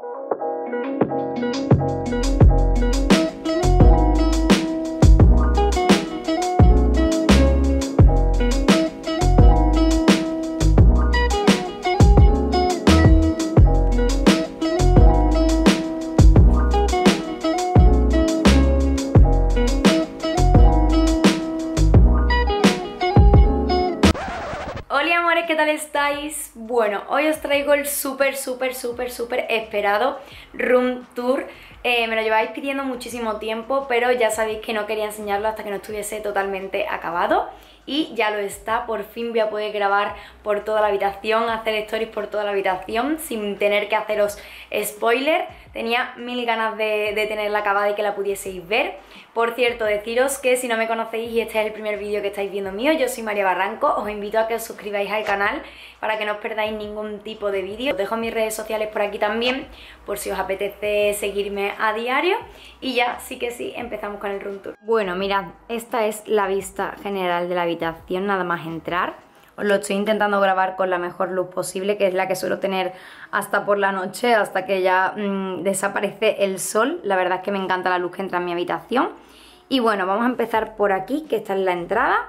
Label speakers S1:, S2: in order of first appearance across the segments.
S1: ¿Qué tal estáis? Bueno, hoy os traigo el súper esperado room tour. Me lo lleváis pidiendo muchísimo tiempo, pero ya sabéis que no quería enseñarlo hasta que no estuviese totalmente acabado. Y ya lo está, por fin voy a poder grabar por toda la habitación, hacer stories por toda la habitación sin tener que haceros spoiler. Tenía mil ganas de tenerla acabada y que la pudieseis ver. Por cierto, deciros que si no me conocéis y este es el primer vídeo que estáis viendo mío, yo soy María Barranco, os invito a que os suscribáis al canal para que no os perdáis ningún tipo de vídeo. Os dejo mis redes sociales por aquí también, por si os apetece seguirme a diario. Y ya, sí que sí, empezamos con el room tour. Bueno, mirad, esta es la vista general de la habitación, nada más entrar. Os lo estoy intentando grabar con la mejor luz posible, que es la que suelo tener hasta por la noche, hasta que ya desaparece el sol. La verdad es que me encanta la luz que entra en mi habitación. Y bueno, vamos a empezar por aquí, que esta es la entrada.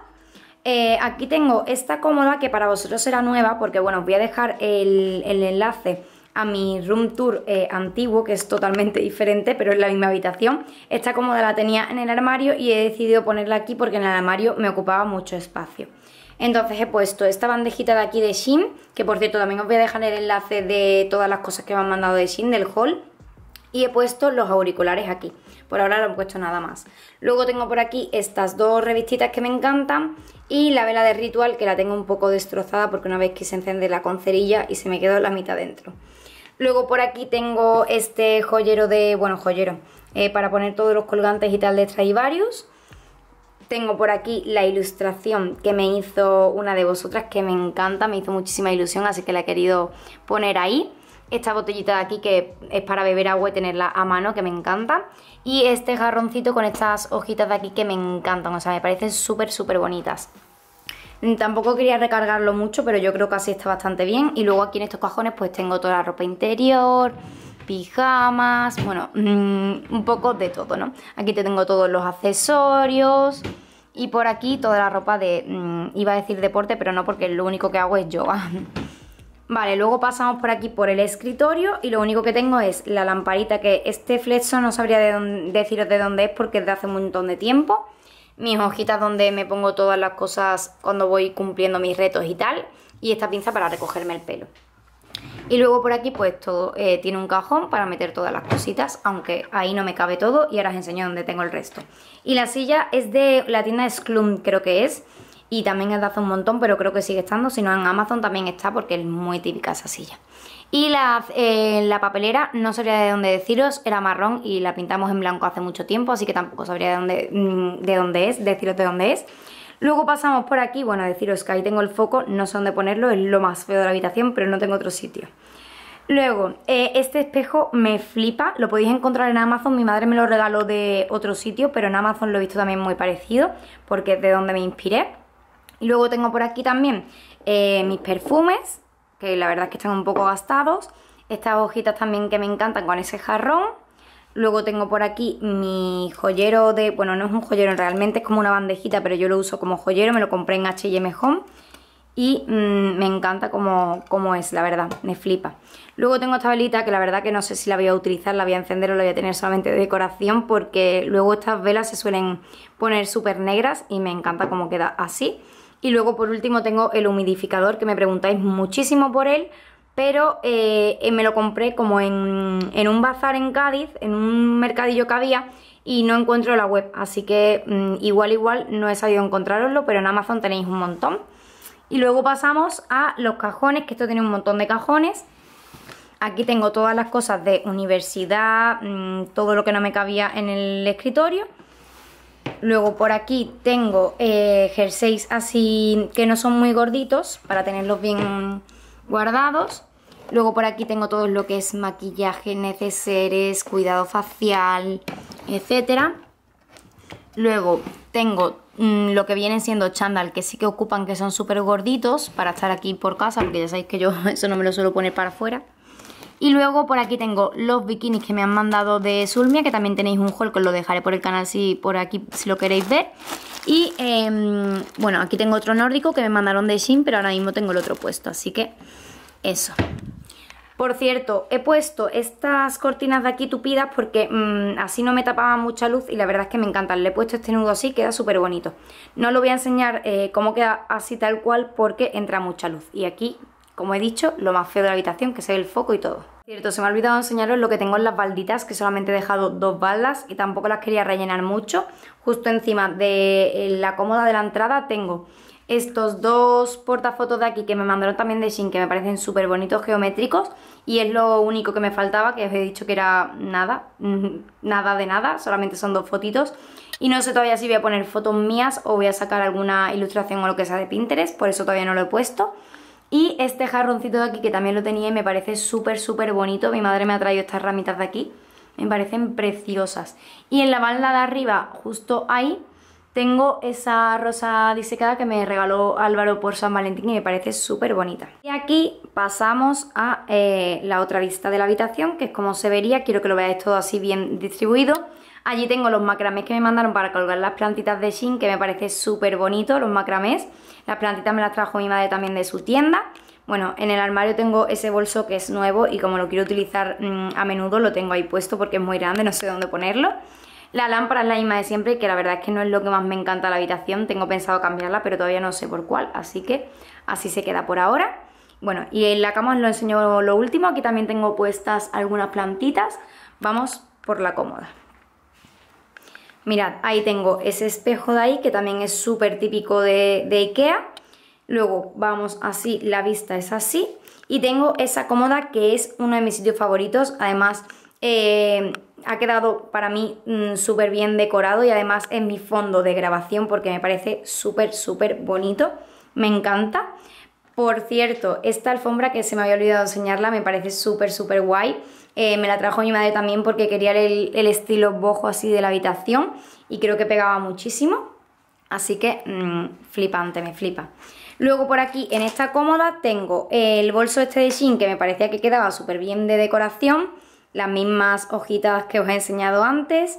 S1: Aquí tengo esta cómoda que para vosotros será nueva, porque bueno, os voy a dejar el enlace a mi room tour antiguo, que es totalmente diferente, pero es la misma habitación. Esta cómoda la tenía en el armario y he decidido ponerla aquí porque en el armario me ocupaba mucho espacio. Entonces he puesto esta bandejita de aquí de Shein, que por cierto también os voy a dejar el enlace de todas las cosas que me han mandado de Shein, del haul. Y he puesto los auriculares aquí, por ahora no he puesto nada más. Luego tengo por aquí estas dos revistitas que me encantan y la vela de Ritual, que la tengo un poco destrozada porque una vez que se encende la con cerilla y se me quedó la mitad dentro. Luego por aquí tengo este joyero de, bueno, joyero, para poner todos los colgantes y tal de Stradivarius. Tengo por aquí la ilustración que me hizo una de vosotras, que me encanta, me hizo muchísima ilusión, así que la he querido poner ahí. Esta botellita de aquí que es para beber agua y tenerla a mano, que me encanta. Y este jarroncito con estas hojitas de aquí que me encantan, o sea, me parecen súper bonitas. Tampoco quería recargarlo mucho, pero yo creo que así está bastante bien. Y luego aquí en estos cajones pues tengo toda la ropa interior, pijamas, bueno, un poco de todo, ¿no? Aquí te tengo todos los accesorios y por aquí toda la ropa de, iba a decir deporte, pero no, porque lo único que hago es yoga. Vale, luego pasamos por aquí por el escritorio y lo único que tengo es la lamparita, que este flexo no sabría deciros de dónde es porque es de hace un montón de tiempo. Mis hojitas donde me pongo todas las cosas cuando voy cumpliendo mis retos y tal. Y esta pinza para recogerme el pelo. Y luego por aquí pues todo tiene un cajón para meter todas las cositas, aunque ahí no me cabe todo y ahora os enseño dónde tengo el resto. Y la silla es de la tienda Sklum, creo que es. Y también es de hace un montón, pero creo que sigue estando. Si no, en Amazon también está porque es muy típica esa silla. Y la papelera no sabría de dónde deciros, era marrón y la pintamos en blanco hace mucho tiempo, así que tampoco sabría de dónde es, deciros de dónde es. Luego pasamos por aquí, bueno, deciros que ahí tengo el foco, no sé dónde ponerlo, es lo más feo de la habitación, pero no tengo otro sitio. Luego, este espejo me flipa, lo podéis encontrar en Amazon, mi madre me lo regaló de otro sitio, pero en Amazon lo he visto también muy parecido, porque es de donde me inspiré. Y luego tengo por aquí también mis perfumes, que la verdad es que están un poco gastados. Estas hojitas también que me encantan con ese jarrón. Luego tengo por aquí mi joyero de... Bueno, no es un joyero realmente, es como una bandejita, pero yo lo uso como joyero, me lo compré en H&M Home. Y me encanta como es, la verdad, me flipa. Luego tengo esta velita que la verdad que no sé si la voy a utilizar, la voy a encender o la voy a tener solamente de decoración, porque luego estas velas se suelen poner súper negras y me encanta cómo queda así. Y luego por último tengo el humidificador, que me preguntáis muchísimo por él, pero me lo compré como en un bazar en Cádiz, en un mercadillo que había, y no encuentro la web, así que igual no he sabido encontraroslo, pero en Amazon tenéis un montón. Y luego pasamos a los cajones, que esto tiene un montón de cajones. Aquí tengo todas las cosas de universidad, todo lo que no me cabía en el escritorio. Luego por aquí tengo jerseys así que no son muy gorditos para tenerlos bien guardados. Luego por aquí tengo todo lo que es maquillaje, neceseres, cuidado facial, etcétera. Luego tengo lo que vienen siendo chándal, que sí que ocupan, que son súper gorditos para estar aquí por casa, porque ya sabéis que yo eso no me lo suelo poner para afuera. Y luego por aquí tengo los bikinis que me han mandado de Sulmia, que también tenéis un haul que os lo dejaré por el canal por aquí si lo queréis ver. Y bueno, aquí tengo otro nórdico que me mandaron de Shein, pero ahora mismo tengo el otro puesto, así que eso. Por cierto, he puesto estas cortinas de aquí tupidas porque así no me tapaban mucha luz y la verdad es que me encantan. Le he puesto este nudo así, queda súper bonito. No os lo voy a enseñar cómo queda así tal cual porque entra mucha luz. Y aquí, como he dicho, lo más feo de la habitación, que se ve el foco y todo. Cierto, se me ha olvidado enseñaros lo que tengo en las balditas, que solamente he dejado 2 baldas y tampoco las quería rellenar mucho. Justo encima de la cómoda de la entrada tengo estos 2 portafotos de aquí que me mandaron también de Shein, que me parecen súper bonitos, geométricos, y es lo único que me faltaba, que os he dicho que era nada, nada de nada, solamente son 2 fotitos. Y no sé todavía si voy a poner fotos mías o voy a sacar alguna ilustración o lo que sea de Pinterest, por eso todavía no lo he puesto. Y este jarroncito de aquí que también lo tenía y me parece súper súper bonito, mi madre me ha traído estas ramitas de aquí, me parecen preciosas. Y en la balda de arriba, justo ahí, tengo esa rosa disecada que me regaló Álvaro por San Valentín y me parece súper bonita. Y aquí pasamos a la otra vista de la habitación, que es como se vería. Quiero que lo veáis todo así bien distribuido. Allí tengo los macramés que me mandaron para colgar las plantitas de Shein, que me parece súper bonito los macramés. Las plantitas me las trajo mi madre también de su tienda. Bueno, en el armario tengo ese bolso que es nuevo y como lo quiero utilizar a menudo lo tengo ahí puesto porque es muy grande, no sé dónde ponerlo. La lámpara es la misma de siempre, que la verdad es que no es lo que más me encanta de la habitación. Tengo pensado cambiarla, pero todavía no sé por cuál, así que así se queda por ahora. Bueno, y en la cama os lo enseño lo último. Aquí también tengo puestas algunas plantitas. Vamos por la cómoda. Mirad, ahí tengo ese espejo de ahí, que también es súper típico de Ikea. Luego vamos así, la vista es así. Y tengo esa cómoda que es uno de mis sitios favoritos. Además, ha quedado para mí súper bien decorado y además es mi fondo de grabación porque me parece súper súper bonito, me encanta. Por cierto, esta alfombra que se me había olvidado enseñarla me parece súper súper guay, me la trajo mi madre también porque quería el estilo boho así de la habitación y creo que pegaba muchísimo, así que flipante, me flipa. Luego por aquí en esta cómoda tengo el bolso este de Shein que me parecía que quedaba súper bien de decoración, las mismas hojitas que os he enseñado antes,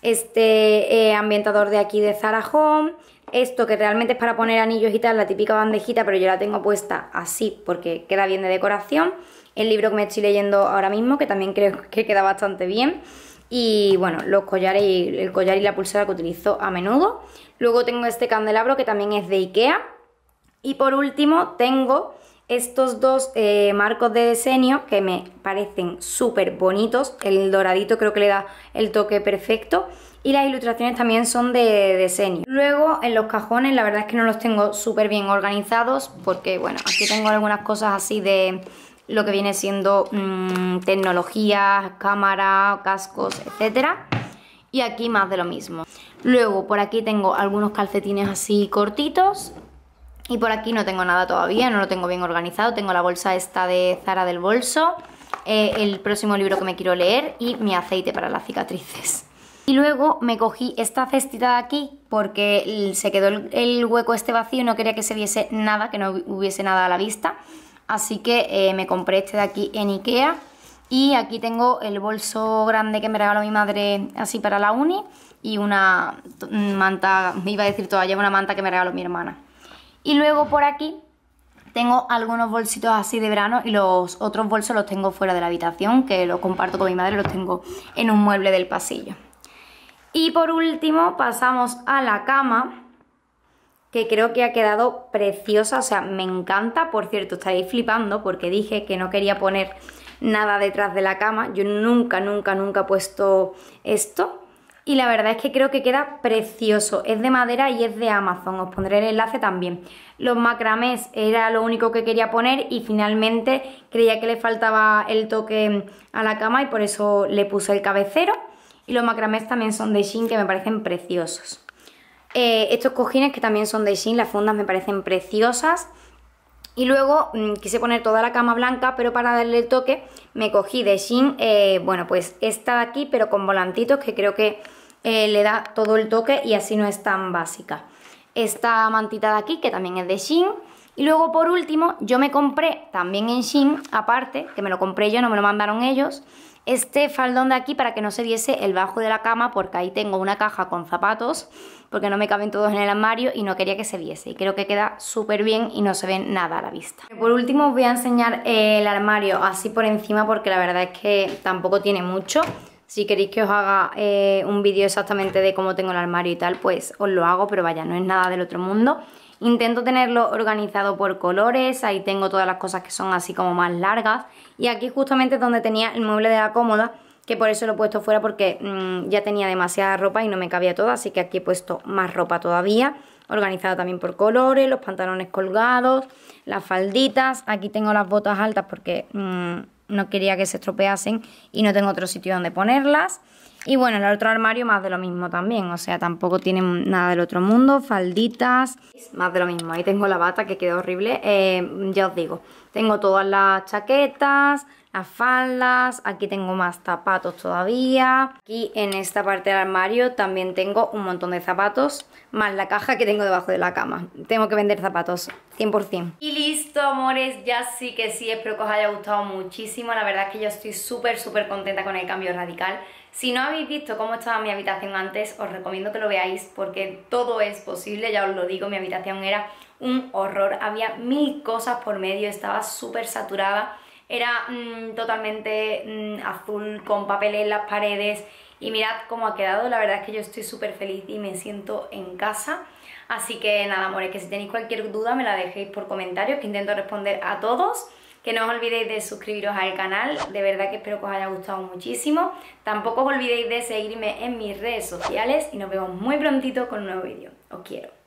S1: este ambientador de aquí de Zara Home, esto que realmente es para poner anillos y tal, la típica bandejita, pero yo la tengo puesta así porque queda bien de decoración, el libro que me estoy leyendo ahora mismo, que también creo que queda bastante bien, y bueno, los collares y el collar y la pulsera que utilizo a menudo. Luego tengo este candelabro que también es de Ikea, y por último tengo estos 2 marcos de diseño que me parecen súper bonitos. El doradito creo que le da el toque perfecto y las ilustraciones también son de diseño. Luego en los cajones la verdad es que no los tengo súper bien organizados porque bueno, aquí tengo algunas cosas así de lo que viene siendo tecnología, cámara, cascos, etcétera. Y aquí más de lo mismo. Luego por aquí tengo algunos calcetines así cortitos. Y por aquí no tengo nada todavía, no lo tengo bien organizado. Tengo la bolsa esta de Zara del bolso, el próximo libro que me quiero leer y mi aceite para las cicatrices. Y luego me cogí esta cestita de aquí porque se quedó el hueco este vacío y no quería que se viese nada, que no hubiese nada a la vista. Así que me compré este de aquí en Ikea. Y aquí tengo el bolso grande que me regaló mi madre así para la uni y una manta, iba a decir toalla, una manta que me regaló mi hermana. Y luego por aquí tengo algunos bolsitos así de verano y los otros bolsos los tengo fuera de la habitación, que los comparto con mi madre, los tengo en un mueble del pasillo. Y por último pasamos a la cama, que creo que ha quedado preciosa, o sea, me encanta. Por cierto, estaréis flipando porque dije que no quería poner nada detrás de la cama. Yo nunca he puesto esto. Y la verdad es que creo que queda precioso. Es de madera y es de Amazon. Os pondré el enlace también. Los macramés era lo único que quería poner y finalmente creía que le faltaba el toque a la cama y por eso le puse el cabecero. Y los macramés también son de Shein, que me parecen preciosos. Estos cojines que también son de Shein, las fundas me parecen preciosas. Y luego quise poner toda la cama blanca, pero para darle el toque me cogí de Shein, bueno, pues esta de aquí, pero con volantitos, que creo que le da todo el toque y así no es tan básica. Esta mantita de aquí, que también es de Shein, Y luego por último yo me compré también en Shein, aparte, que me lo compré yo, no me lo mandaron ellos, este faldón de aquí para que no se viese el bajo de la cama, porque ahí tengo una caja con zapatos, porque no me caben todos en el armario y no quería que se viese. Y creo que queda súper bien y no se ve nada a la vista. Por último os voy a enseñar el armario así por encima, porque la verdad es que tampoco tiene mucho. Si queréis que os haga un vídeo exactamente de cómo tengo el armario y tal, pues os lo hago, pero vaya, no es nada del otro mundo. Intento tenerlo organizado por colores, ahí tengo todas las cosas que son así como más largas. Y aquí justamente es donde tenía el mueble de la cómoda, que por eso lo he puesto fuera porque ya tenía demasiada ropa y no me cabía toda, así que aquí he puesto más ropa todavía. Organizado también por colores, los pantalones colgados, las falditas. Aquí tengo las botas altas porque no quería que se estropeasen y no tengo otro sitio donde ponerlas. Y bueno, el otro armario más de lo mismo también, o sea, tampoco tiene nada del otro mundo, falditas, más de lo mismo. Ahí tengo la bata que quedó horrible, ya os digo, tengo todas las chaquetas, las faldas, aquí tengo más zapatos todavía. Aquí en esta parte del armario también tengo un montón de zapatos, más la caja que tengo debajo de la cama. Tengo que vender zapatos, 100%. Y listo, amores, ya sí que sí, espero que os haya gustado muchísimo. La verdad es que yo estoy súper contenta con el cambio radical. Si no habéis visto cómo estaba mi habitación antes, os recomiendo que lo veáis porque todo es posible, ya os lo digo, mi habitación era un horror, había 1000 cosas por medio, estaba súper saturada, era totalmente azul con papel en las paredes y mirad cómo ha quedado. La verdad es que yo estoy súper feliz y me siento en casa. Así que nada, amores, que si tenéis cualquier duda me la dejéis por comentarios, que intento responder a todos. Que no os olvidéis de suscribiros al canal, de verdad que espero que os haya gustado muchísimo. Tampoco os olvidéis de seguirme en mis redes sociales y nos vemos muy prontito con un nuevo vídeo. Os quiero.